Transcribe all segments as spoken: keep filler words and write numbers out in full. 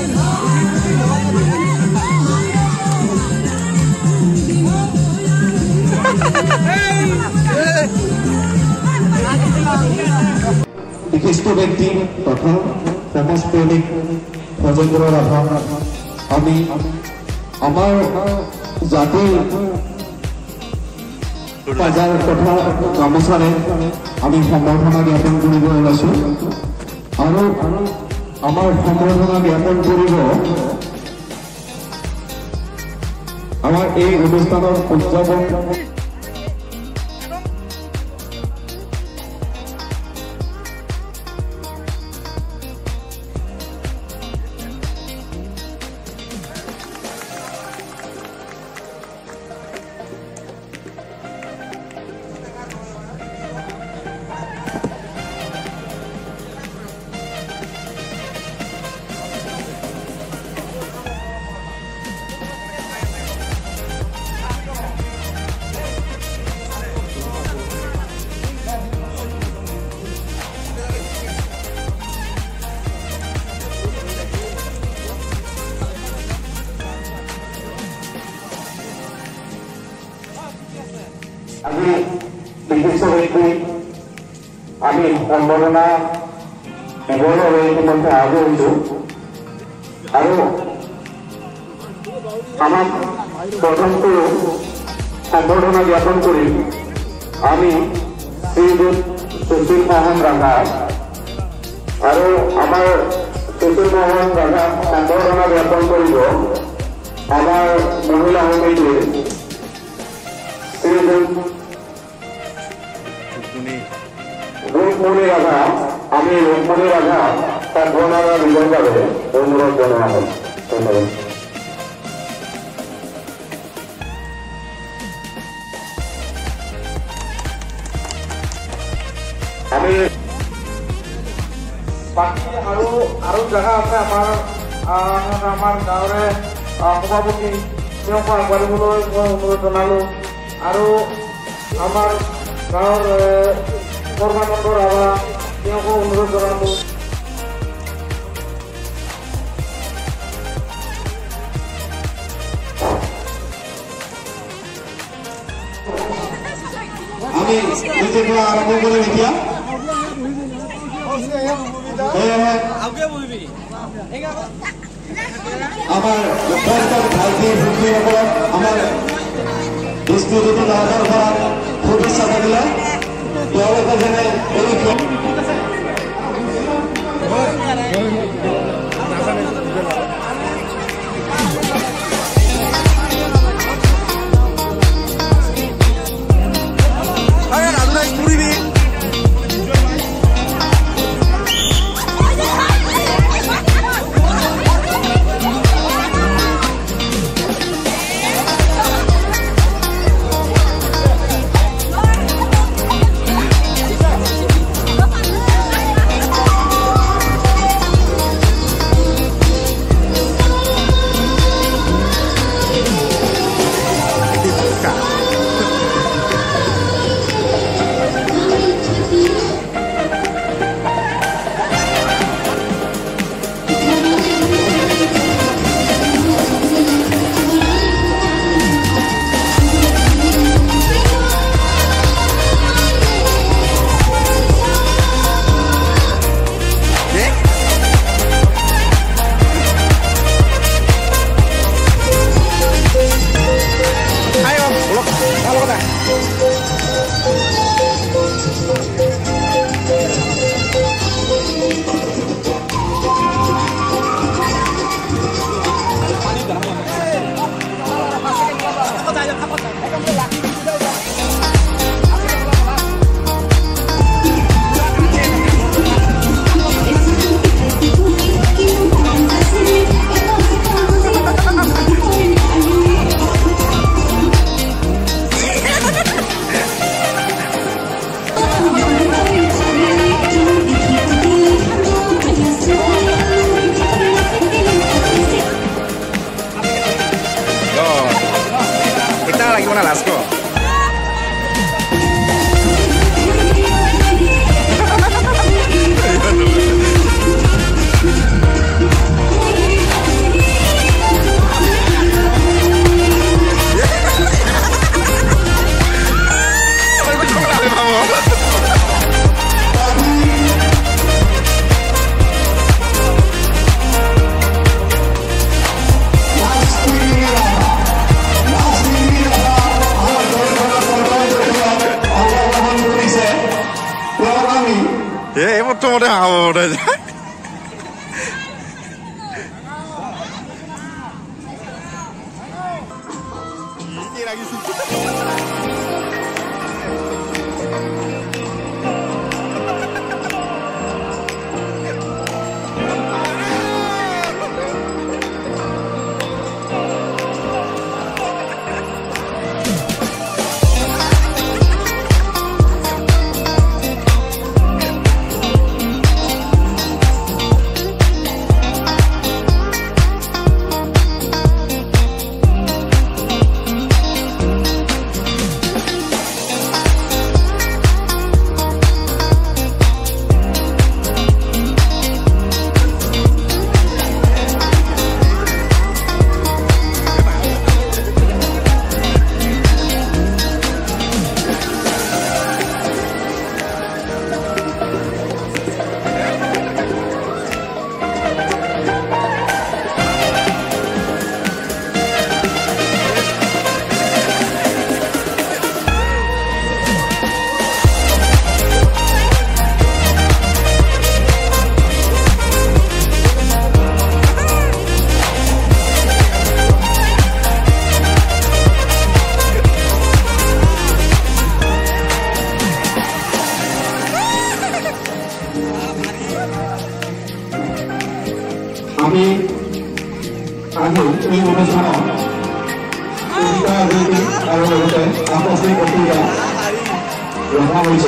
বিশিষ্ট ব্যক্তি তথা সমাজপ্রেমিক রাজেন্দ্র রাভা আমি আমার জাতির বাজার তথা গামোচাৰে আমি সম্বৰ্ধনা জ্ঞাপন কৰিব ওলাইছো আৰু আমাৰ সম্বৰ্ধনা জ্ঞাপন কৰিব আমাৰ এই অনুষ্ঠানৰ উদযাপন আমি বিশিষ্ট ব্যক্তি আমি সম্বৰ্ধনা দিবৰ বাবে ইতিমধ্যে আগে হৈছো আৰু আমাক প্ৰথমটো সম্বৰ্ধনা জ্ঞাপন কৰি আমি শ্ৰীযুত সুশীল মোহন ৰাভা আৰু আমাৰ সুশীল মোহন ৰাভা সম্বৰ্ধনা জ্ঞাপন কৰিব আমাৰ মহিলা সমিতিৰ শ্ৰীযুত রূপমণি রাভা আমি রূপমণি রাভা সম্বর্ধনা দিবৰ বাবে অনুৰোধ জনোৱা হ'ল ধন্যবাদ আমি বাকী আৰু আৰু জাগা আছে আমাৰ আমাৰ গাঁৱৰে সভাপতি তেওঁক আগবাঢ়িবলৈ মই অনুৰোধ জনালো আৰু আমাৰ গাঁৱৰ কৰ্মানন্দ ৰাভা তেওঁকো অনুৰোধ জনালো আমি মিটিংটো আৰম্ভ কৰিম এতিয়া আমাৰ ভাইটি ভণ্টিসকলক আমাৰ দৃষ্টিজ্যোতি নামৰ পৰা শুভেচ্ছা থাকিলে তেওঁলোকে যেনে এই মতে হাবতে যায় আমি আগে এই অনুষ্ঠান আৰু লগতে আপচি প্ৰতিযোগিতা ৰখা হৈছে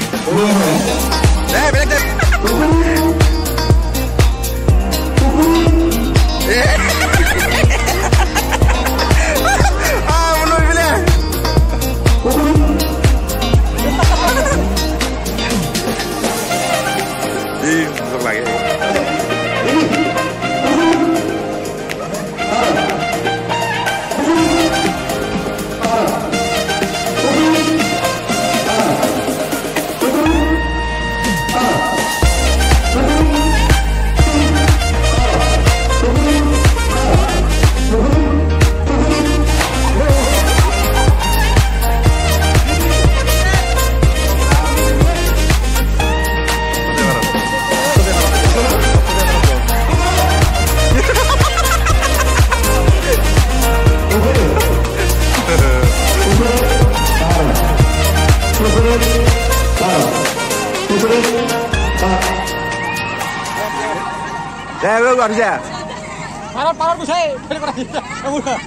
Ya, veo harusnya. Parot, parot ku saya. Balik lagi. Kamu dah.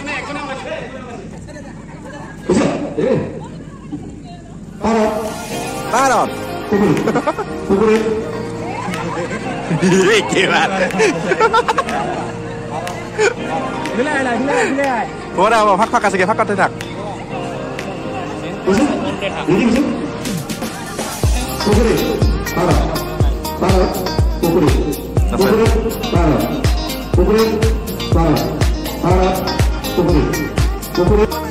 Parot. Parot. Pukul. Gimana? Hilai lah, hilai, hilai. Ora apa fakak kasih fakak tidak. Bisa? Ini bisa? Pukul. Parot. Parot. Pukul. Pukul. Parot. Pukul. Parot. Parot. Pukul. Pukul.